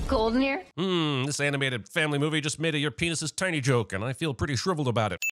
Cold in here? This animated family movie just made a "your penis is tiny" joke, and I feel pretty shriveled about it.